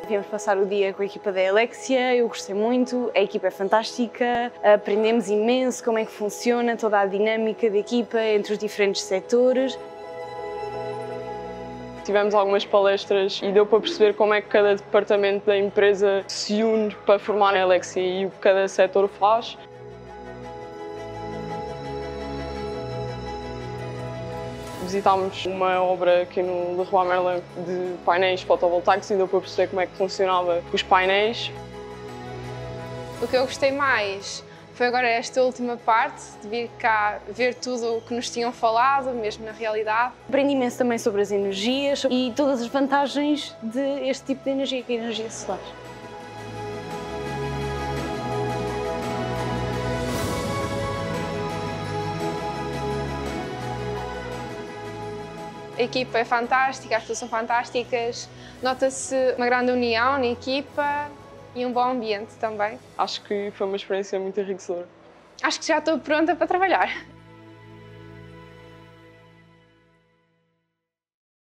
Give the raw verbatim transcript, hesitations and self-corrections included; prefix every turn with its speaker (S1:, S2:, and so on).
S1: Viemos passar o dia com a equipa da Elexia, eu gostei muito, a equipa é fantástica, aprendemos imenso como é que funciona toda a dinâmica da equipa entre os diferentes setores.
S2: Tivemos algumas palestras e deu para perceber como é que cada departamento da empresa se une para formar a Elexia e o que cada setor faz. Visitámos uma obra aqui no Leroy Merlin de painéis fotovoltaicos e deu para perceber como é que funcionava os painéis.
S3: O que eu gostei mais foi agora esta última parte, de vir cá ver tudo o que nos tinham falado, mesmo na realidade.
S1: Aprendi imenso também sobre as energias e todas as vantagens deste tipo de energia, que é a energia solar.
S3: A equipa é fantástica, as pessoas são fantásticas, nota-se uma grande união na equipa e um bom ambiente também.
S2: Acho que foi uma experiência muito enriquecedora.
S3: Acho que já estou pronta para trabalhar.